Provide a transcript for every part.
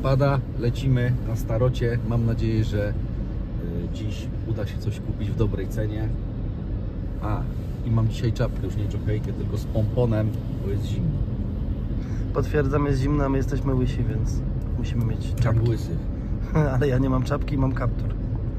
pada, lecimy na starocie. Mam nadzieję, że dziś uda się coś kupić w dobrej cenie. I mam dzisiaj czapkę, już nie czopejkę, tylko z pomponem, bo jest zimno. Potwierdzam, jest zimno, a my jesteśmy łysi, więc musimy mieć czapkę. Łysy. Ale ja nie mam czapki, mam kaptur.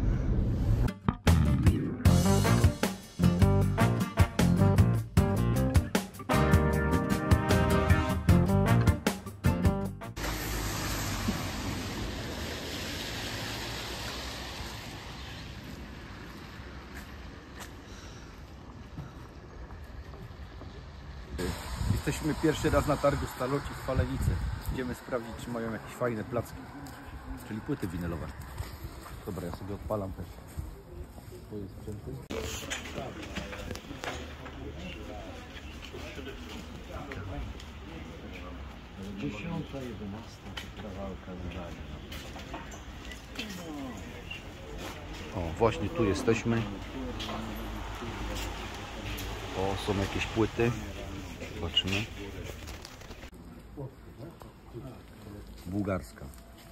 Jesteśmy pierwszy raz na targu Staloci w Falenicy. Idziemy sprawdzić, czy mają jakieś fajne placki, czyli płyty winylowe. Dobra, ja sobie odpalam też swoje sprzęty. Dziesiąta, 11 kawałka zdania. O, właśnie tu jesteśmy. O, są jakieś płyty. Zobaczymy. Bułgarska.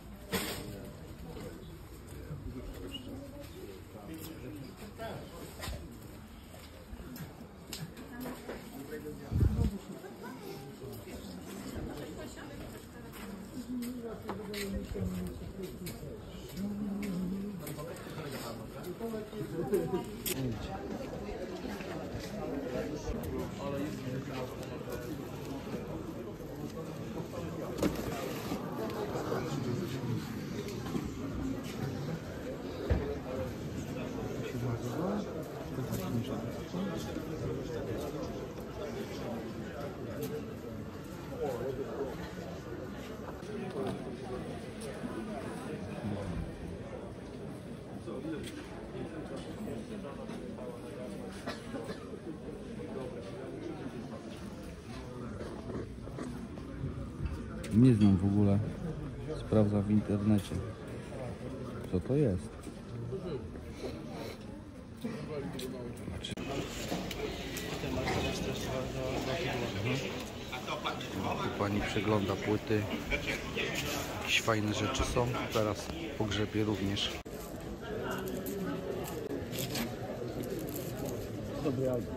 Nie znam w ogóle. Sprawdzam w internecie. Co to jest? Tu pani przegląda płyty. Jakieś fajne rzeczy są. Teraz pogrzebie również. Dobry album.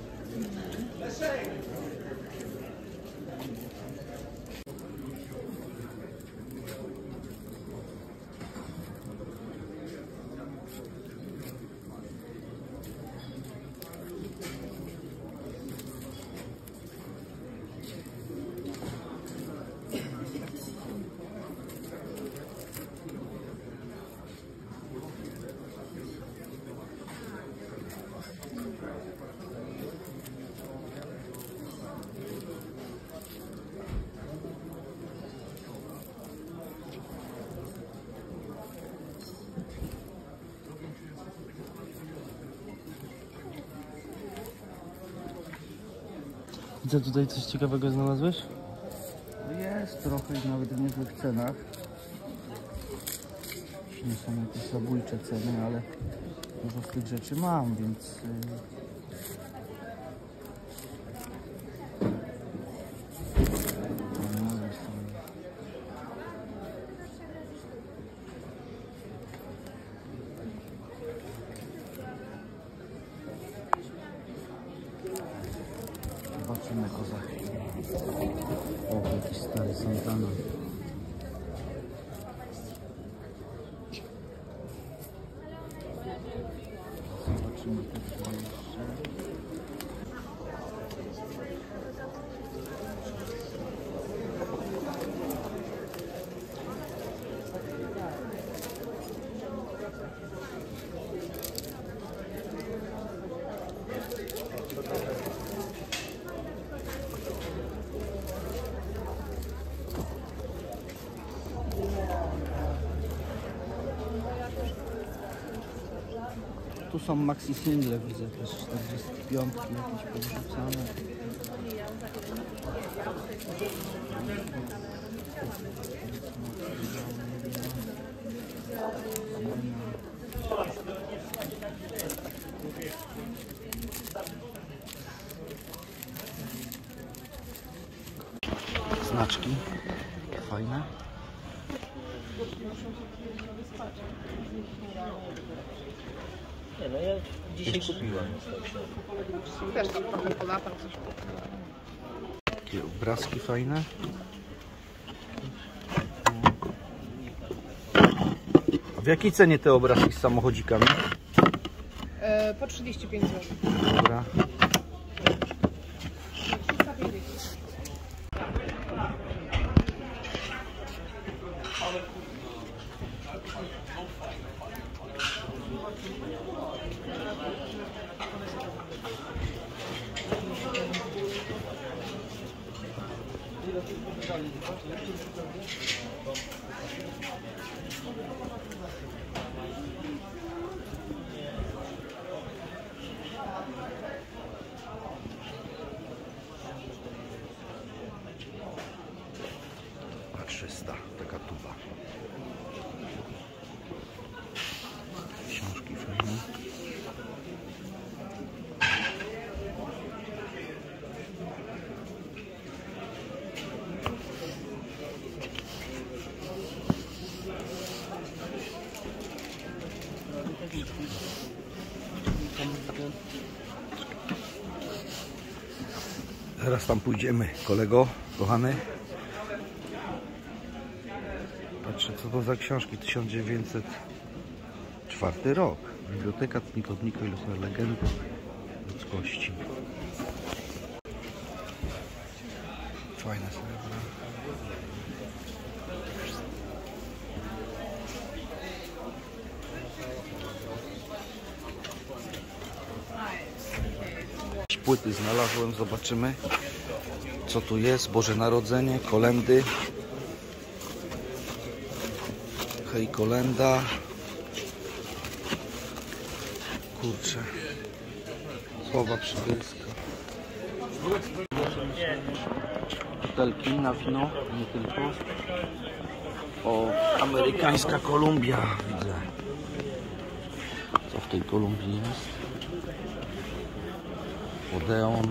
I co, tutaj coś ciekawego znalazłeś? Jest trochę i nawet w niezłych cenach. Nie są jakieś zabójcze ceny, ale dużo z tych rzeczy mam, więc zobaczymy go za chwilę. O, jakiś stary Santana. Zobaczymy też jeszcze. Tu są maxi single, widzę też 45 jakieś podrzucane. Znaczki fajne. Nie no, ja dzisiaj kupiłam. Też tam trochę polatał coś. Takie obrazki fajne. A w jakiej cenie te obrazki z samochodzikami? Po 35 zł. Dobra. A 300, taka tuba. Książki fajne. Zaraz tam pójdziemy, kolego, kochany. Patrzę, co to za książki. 1904 rok. Biblioteka Tnikotniko i losowe legendy ludzkości. Fajne srebra. Płyty znalazłem, zobaczymy co tu jest. Boże Narodzenie, kolendy. Hej kolenda. Kurczę. Słowa przybylska. Butelki na wino, nie tylko. O, amerykańska Kolumbia, widzę. Co w tej Kolumbii jest? Odeon.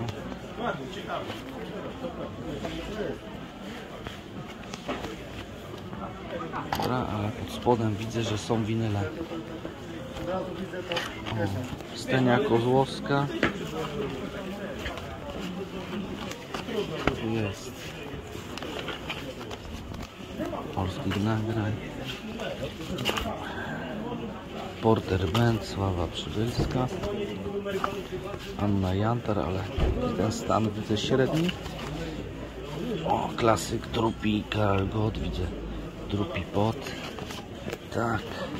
Dobra, ale pod spodem widzę, że są winyle. O, Stenia Kozłowska. Co tu jest? Polskich nagrań. Porter Band, Sława Przybylska. Anna Jantar, ale ten stan widzę średni. O, klasyk Drupi, Karel Gott, widzę Drupi Pot. Tak.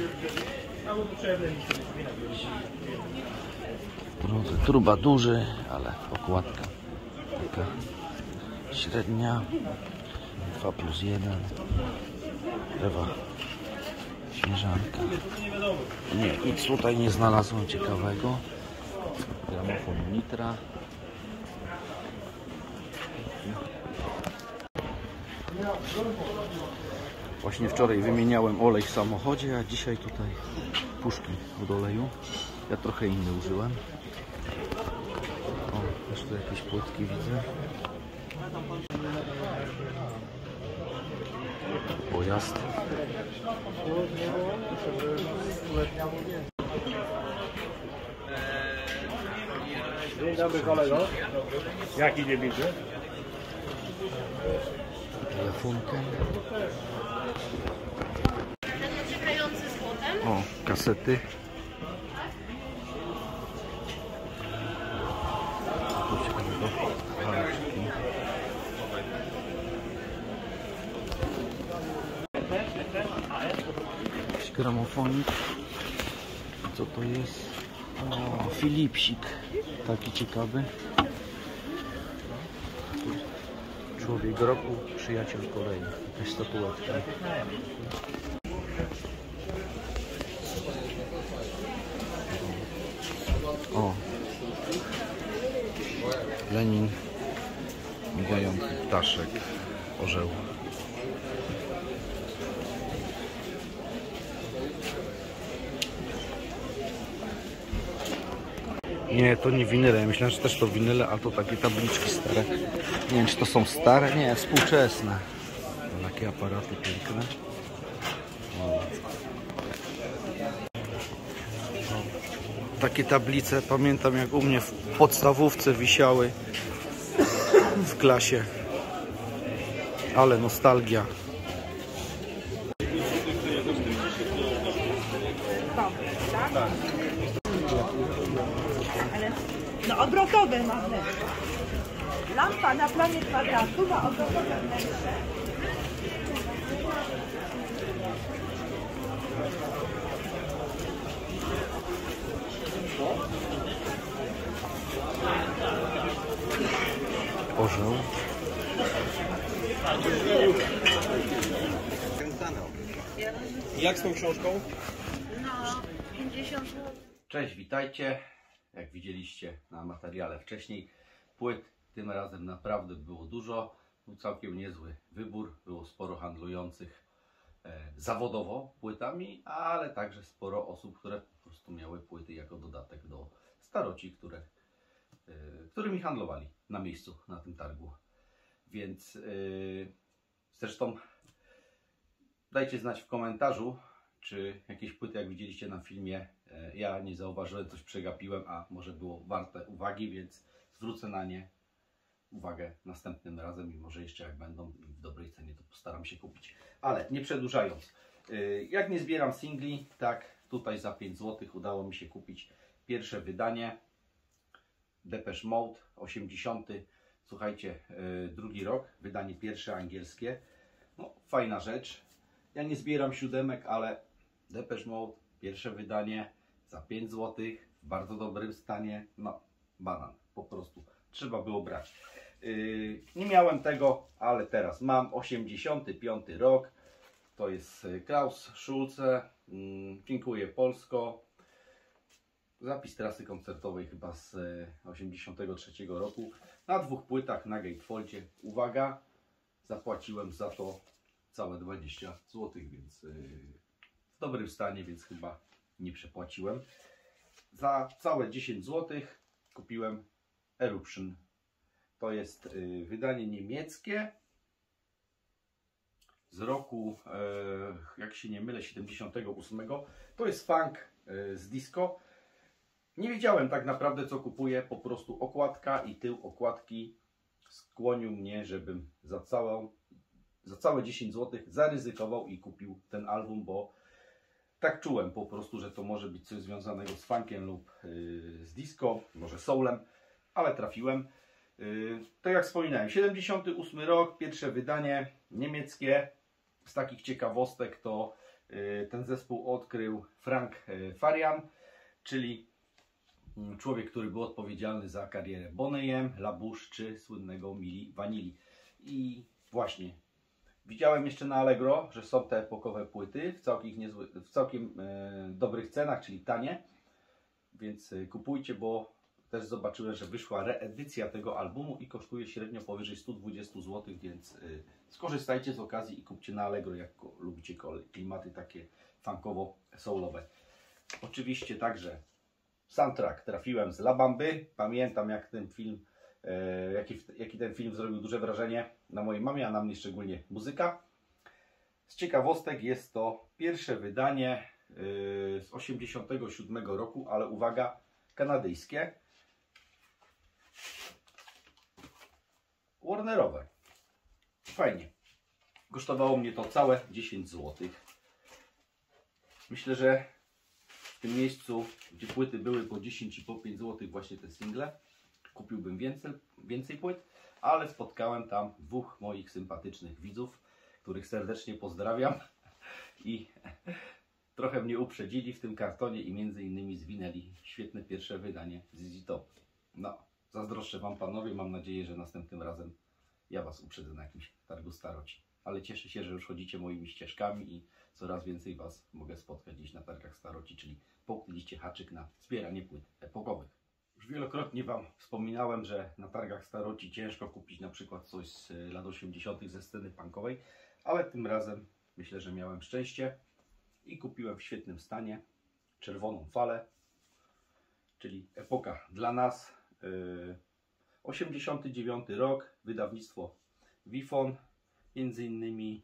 Truba duży, ale okładka taka średnia. 2+1. Ewa Śnieżanka. Nie, nic tutaj nie znalazłem ciekawego. Gramofon Nitra. Właśnie wczoraj wymieniałem olej w samochodzie, a dzisiaj tutaj puszki od oleju. Ja trochę inny użyłem. O, jeszcze jakieś płytki widzę. Pojazd. Dzień dobry kolego. Jaki nie widzę? Telefonkę. Grający z potem. O, kasety. Tu ciekawego. Waleczki. Jakiś gramofonik. Co to jest? O, Filipsik. Taki ciekawy. Człowiek roku, przyjaciel kolei. Jakaś statuetka. O. Lenin. Migający ptaszek. Orzeł. Nie, to nie winyle. Ja myślałem, że też to winyle, a to takie tabliczki stare. Nie wiem, czy to są stare? Nie, współczesne. Takie aparaty piękne. O. Takie tablice, pamiętam jak u mnie w podstawówce wisiały w klasie. Ale nostalgia. No obrotowe mamy. Lampa na planie kwadratu ma obrotowe wnętrze. Orzeł. Jak z tą książką? No, 50 zł. Cześć, witajcie. Jak widzieliście na materiale wcześniej, płyt tym razem naprawdę było dużo. Był całkiem niezły wybór. Było sporo handlujących zawodowo płytami, ale także sporo osób, które po prostu miały płyty jako dodatek do staroci, którymi handlowali na miejscu, na tym targu. Więc zresztą dajcie znać w komentarzu, czy jakieś płyty, jak widzieliście na filmie, ja nie zauważyłem, coś przegapiłem, a może było warte uwagi, więc zwrócę na nie uwagę następnym razem i może jeszcze jak będą w dobrej cenie, to postaram się kupić. Ale nie przedłużając, jak nie zbieram singli, tak tutaj za 5 zł udało mi się kupić pierwsze wydanie Depeche Mode 80. Słuchajcie, drugi rok, wydanie pierwsze angielskie. No, fajna rzecz. Ja nie zbieram siódemek, ale Depeche Mode, pierwsze wydanie za 5 zł, w bardzo dobrym stanie. No, banan, po prostu trzeba było brać. Nie miałem tego, ale teraz mam. 85 rok. To jest Klaus Schulze. Dziękuję Polsko. Zapis trasy koncertowej chyba z 83 roku. Na 2 płytach na gatefoldzie. Uwaga, zapłaciłem za to całe 20 zł, więc w dobrym stanie, więc chyba nie przepłaciłem. Za całe 10 zł kupiłem Eruption. To jest wydanie niemieckie z roku, jak się nie mylę, 78. To jest funk z disco. Nie wiedziałem tak naprawdę, co kupuję, po prostu okładka i tył okładki skłonił mnie, żebym za całe 10 zł zaryzykował i kupił ten album, bo tak czułem po prostu, że to może być coś związanego z funkiem lub z disco, może soulem, ale trafiłem. Tak jak wspominałem, 78 rok, pierwsze wydanie niemieckie. Z takich ciekawostek to ten zespół odkrył Frank Farian, czyli człowiek, który był odpowiedzialny za karierę Boney M, La Bouche czy słynnego Milli Vanilli. I właśnie widziałem jeszcze na Allegro, że są te epokowe płyty w całkiem dobrych cenach, czyli tanie. Więc kupujcie, bo też zobaczyłem, że wyszła reedycja tego albumu i kosztuje średnio powyżej 120 zł, więc skorzystajcie z okazji i kupcie na Allegro, jak lubicie klimaty takie funkowo-soulowe. Oczywiście także soundtrack trafiłem z La Bamby. Pamiętam, jak ten film, jaki ten film zrobił duże wrażenie na mojej mamie, a na mnie szczególnie muzyka. Z ciekawostek jest to pierwsze wydanie z 87 roku, ale uwaga, kanadyjskie. Warnerowe. Fajnie. Kosztowało mnie to całe 10 zł. Myślę, że w tym miejscu, gdzie płyty były po 10 i po 5 zł, właśnie te single, kupiłbym więcej płyt, ale spotkałem tam 2 moich sympatycznych widzów, których serdecznie pozdrawiam i trochę mnie uprzedzili w tym kartonie i między innymi zwinęli świetne pierwsze wydanie ZZ Top. No, zazdroszczę Wam, panowie, mam nadzieję, że następnym razem ja Was uprzedzę na jakimś targu staroci. Ale cieszę się, że już chodzicie moimi ścieżkami i coraz więcej Was mogę spotkać gdzieś na targach staroci, czyli połknęliście haczyk na zbieranie płyt epokowych. Już wielokrotnie Wam wspominałem, że na targach staroci ciężko kupić na przykład coś z lat 80. ze sceny punkowej, ale tym razem myślę, że miałem szczęście i kupiłem w świetnym stanie Czerwoną Falę, czyli epoka dla nas. 89 rok, wydawnictwo Wifon, między innymi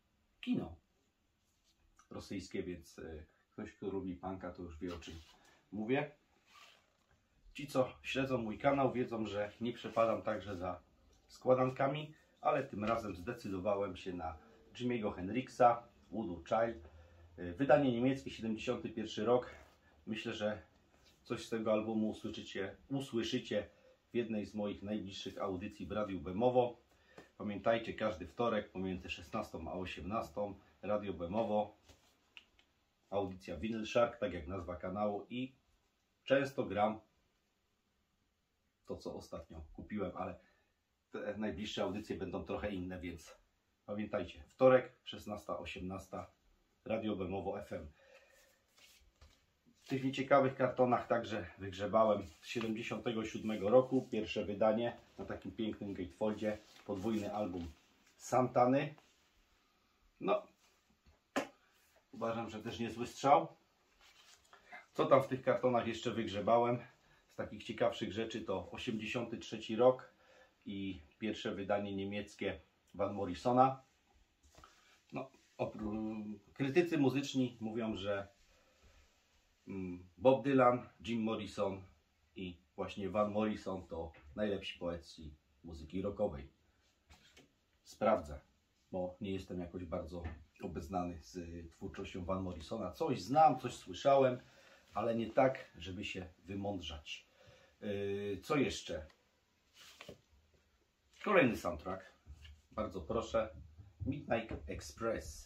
kino rosyjskie, więc ktoś, kto lubi punka, to już wie, o czym mówię. Ci, co śledzą mój kanał, wiedzą, że nie przepadam także za składankami, ale tym razem zdecydowałem się na Jimiego Hendrixa, Voodoo Child. Wydanie niemieckie, 71 rok. Myślę, że coś z tego albumu usłyszycie w jednej z moich najbliższych audycji w Radiu Bemowo. Pamiętajcie, każdy wtorek pomiędzy 16 a 18 Radio Bemowo, audycja Vinyl Shark, tak jak nazwa kanału, i często gram to, co ostatnio kupiłem, ale te najbliższe audycje będą trochę inne, więc pamiętajcie, wtorek 16-18 Radio Bemowo FM. W tych nieciekawych kartonach także wygrzebałem z 77 roku pierwsze wydanie na takim pięknym gatefoldzie, podwójny album Santany. No, uważam, że też niezły strzał. Co tam w tych kartonach jeszcze wygrzebałem? Z takich ciekawszych rzeczy to 83 rok i pierwsze wydanie niemieckie Van Morrisona. No, krytycy muzyczni mówią, że Bob Dylan, Jim Morrison i właśnie Van Morrison to najlepsi poeci muzyki rockowej. Sprawdzę, bo nie jestem jakoś bardzo obeznany z twórczością Van Morrisona. Coś znam, coś słyszałem, ale nie tak, żeby się wymądrzać. Co jeszcze? Kolejny soundtrack. Bardzo proszę. Midnight Express.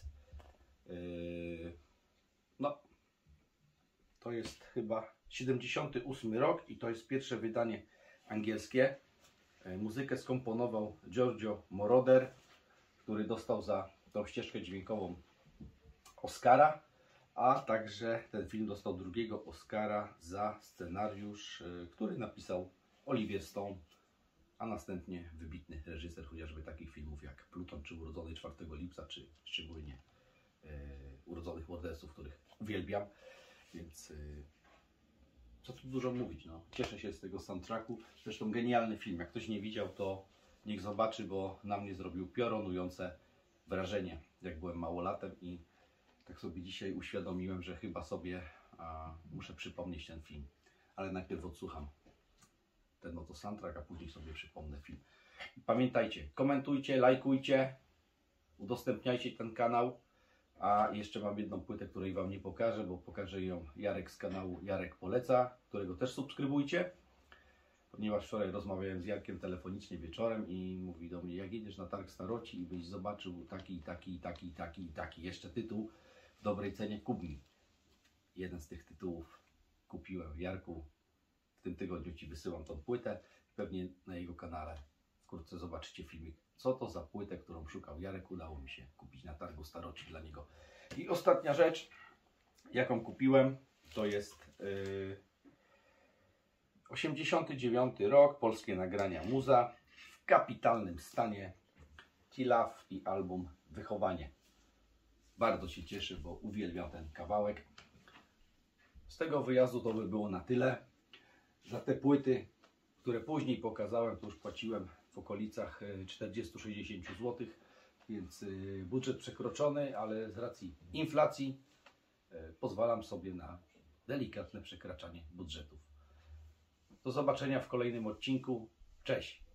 No, to jest chyba 78 rok i to jest pierwsze wydanie angielskie. Muzykę skomponował Giorgio Moroder, który dostał za tą ścieżkę dźwiękową Oscara, a także ten film dostał drugiego Oscara za scenariusz, który napisał Oliver Stone, a następnie wybitny reżyser chociażby takich filmów jak Pluton, czy Urodzony 4 lipca, czy szczególnie Urodzonych morderców, których uwielbiam. Więc co tu dużo mówić, no. Cieszę się z tego soundtracku. Zresztą genialny film. Jak ktoś nie widział, to niech zobaczy, bo na mnie zrobił piorunujące wrażenie, jak byłem małolatem, i tak sobie dzisiaj uświadomiłem, że chyba sobie muszę przypomnieć ten film. Ale najpierw odsłucham ten oto soundtrack, a później sobie przypomnę film. Pamiętajcie, komentujcie, lajkujcie, udostępniajcie ten kanał. A jeszcze mam jedną płytę, której Wam nie pokażę, bo pokażę ją Jarek z kanału Jarek Poleca, którego też subskrybujcie. Ponieważ wczoraj rozmawiałem z Jarkiem telefonicznie wieczorem i mówi do mnie: jak jedziesz na targ Staroci i byś zobaczył taki jeszcze tytuł w dobrej cenie, kup mi. Jeden z tych tytułów kupiłem. Jarku, w tym tygodniu Ci wysyłam tą płytę. Pewnie na jego kanale wkrótce zobaczycie filmik, co to za płytę, którą szukał Jarek. Udało mi się kupić na targu Staroci dla niego. I ostatnia rzecz, jaką kupiłem, to jest 89 rok, polskie nagrania Muza w kapitalnym stanie, Tilaf i album Wychowanie. Bardzo się cieszę, bo uwielbiam ten kawałek. Z tego wyjazdu to by było na tyle. Za te płyty, które później pokazałem, to już płaciłem w okolicach 40-60 zł, więc budżet przekroczony, ale z racji inflacji pozwalam sobie na delikatne przekraczanie budżetów. Do zobaczenia w kolejnym odcinku. Cześć!